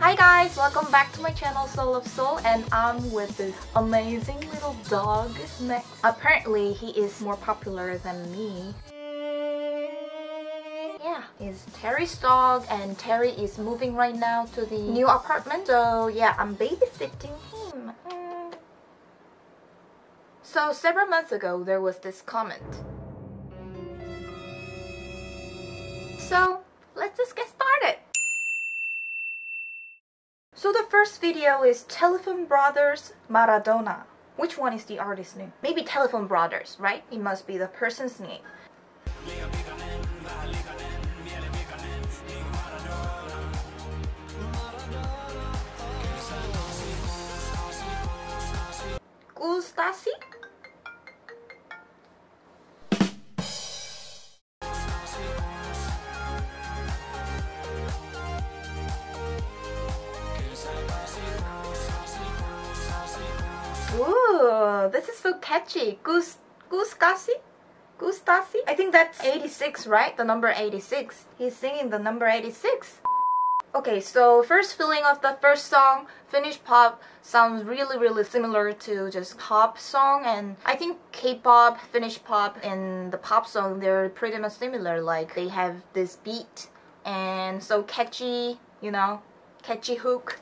Hi guys, welcome back to my channel Soul of Soul, and I'm with this amazing little dog next. Apparently he is more popular than me. Yeah, he's Terry's dog and Terry is moving right now to the new apartment. So yeah, I'm babysitting him. So several months ago there was this comment. So let's just get started. So the first video is Telephone Brothers Maradona. Which one is the artist's name? Maybe Telephone Brothers, right? It must be the person's name. Gustasi? Ooh, this is so catchy. Gustasi? Gustasi? I think that's 86, right? The number 86. He's singing the number 86. Okay, so first feeling of the first song, Finnish pop, sounds really similar to just pop song, and I think K-pop, Finnish pop, and the pop song, they're pretty much similar. Like they have this beat and so catchy, you know, catchy hook.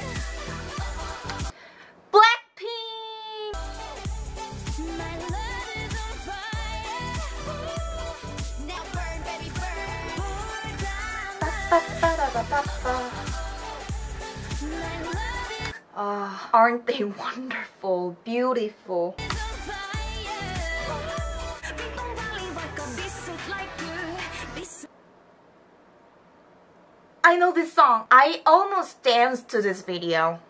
Aren't they wonderful, beautiful? I know this song. I almost danced to this video.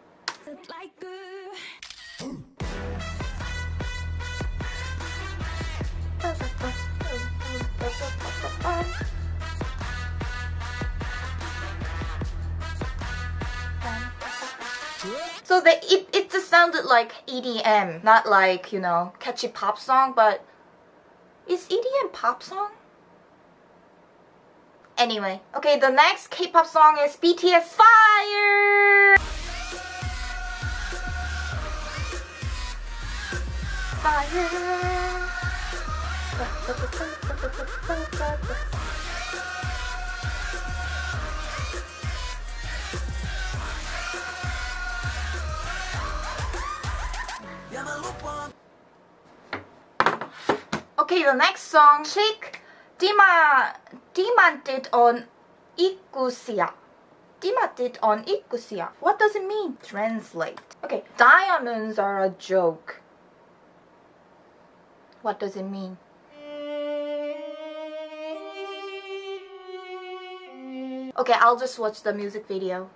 So it just sounded like EDM, not like, you know, catchy pop song, but is EDM pop song? Anyway, okay, the next K-pop song is BTS Fire! Fire! Okay, the next song, Chic, Dimantit on Ikusia. Dimantit on Ikusia. What does it mean? Translate. Okay, diamonds are a joke. What does it mean? Okay, I'll just watch the music video.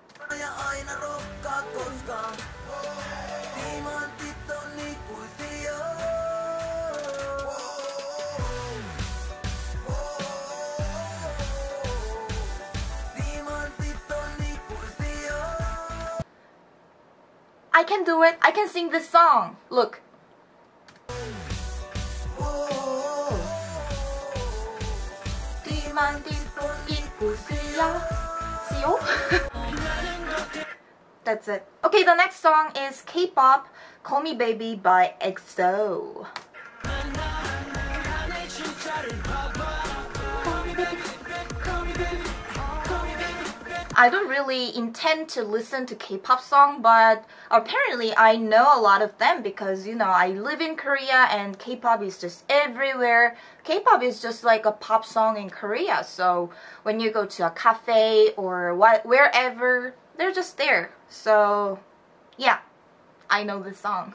I can do it. I can sing this song. Look. That's it. Okay, the next song is K-pop, Call Me Baby by EXO. I don't really intend to listen to K-pop song, but apparently I know a lot of them because, you know, I live in Korea and K-pop is just everywhere. K-pop is just like a pop song in Korea, so when you go to a cafe or wherever, they're just there. So yeah, I know this song.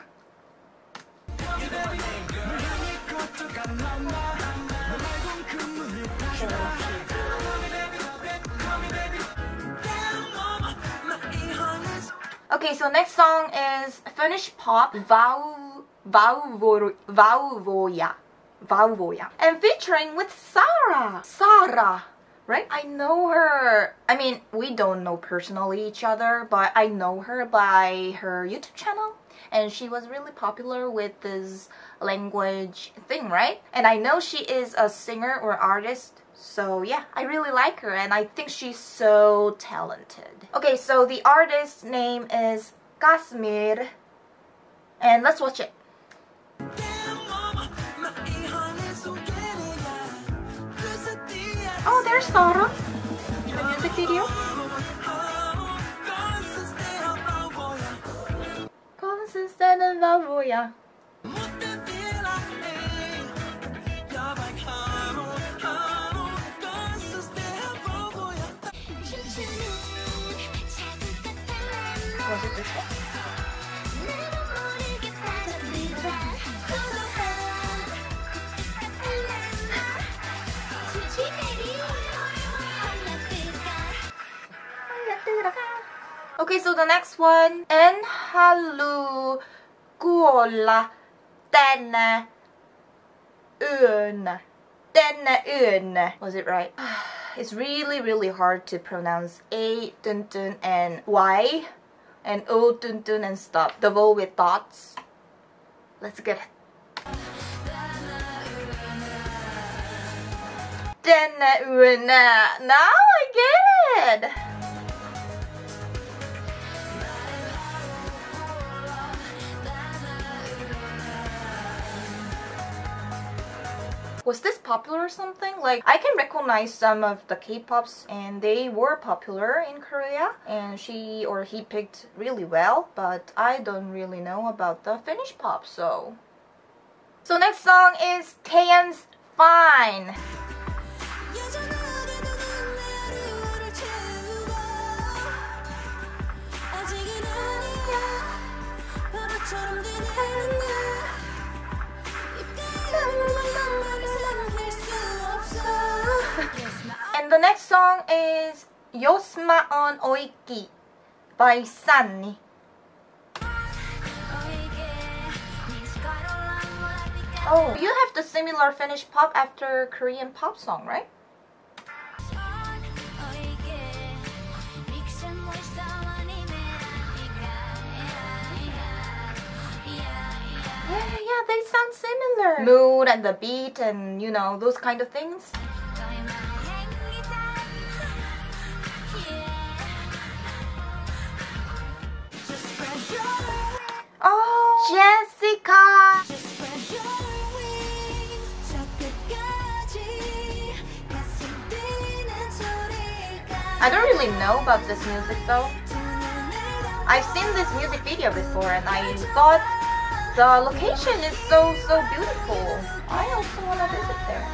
Okay, so next song is Finnish pop, Vauvoja, and featuring with Sara, right? I know her. I mean, we don't know personally each other, but I know her by her YouTube channel, and she was really popular with this language thing, right? And I know she is a singer or artist, So yeah, I really like her and I think she's so talented. Okay, so the artist's name is Kasmir and let's watch it. Oh, there's Sarah in the music video. Consistent babuya. Was it this one? Okay, so the next one, En halu kuolla tänä yönä. Tänä yönä. Was it right? It's really hard to pronounce A dun dun and Y and O dun dun and stuff. The vowel with dots. Let's get it. Tänä yönä. Now I get it. Was this popular or something? Like, I can recognize some of the K-pops and they were popular in Korea and she or he picked really well, but I don't really know about the Finnish pop, so... So next song is Taeyeon's Fine. And the next song is Yosma on Oiki by Sunny. Oh, you have the similar Finnish pop after Korean pop song, right? Yeah, they sound similar. Mood and the beat and, you know, those kind of things. Oh, Jessica! I don't really know about this music though. I've seen this music video before and I thought the location is so beautiful. I also want to visit there.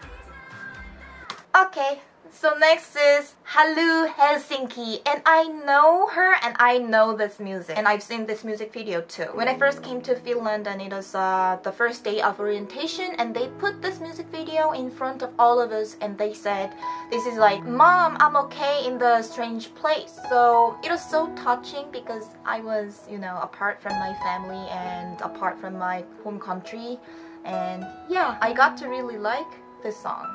Okay, so next is Halu Helsinki, and I know her and I know this music and I've seen this music video too. When I first came to Finland and it was the first day of orientation and they put this music video in front of all of us and they said, this is like, Mom, I'm okay in the strange place. So it was so touching because I was, you know, apart from my family and apart from my home country, and yeah, I got to really like this song.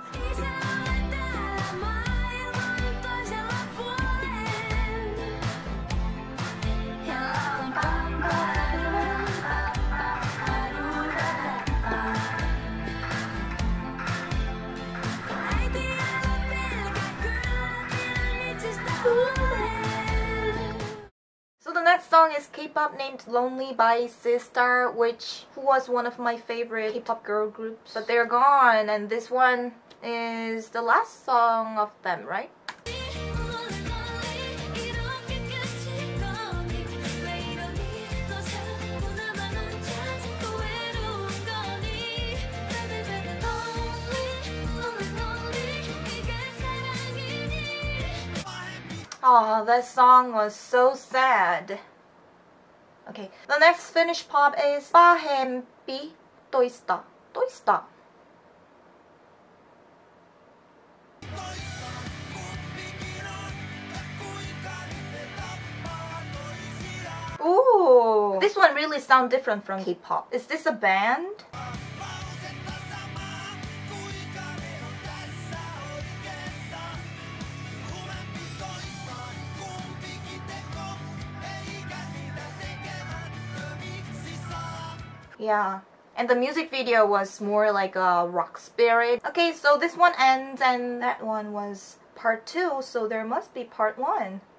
So the next song is K-pop named Lonely by Sistar, who was one of my favorite K-pop girl groups, but they're gone, and this one is the last song of them, right? Oh, that song was so sad. Okay, the next Finnish pop is Pahempi Toista. Toista. Ooh, this one really sounds different from K-pop. Is this a band? Yeah, And the music video was more like a rock spirit. Okay, so this one ends and that one was part 2, so there must be part 1.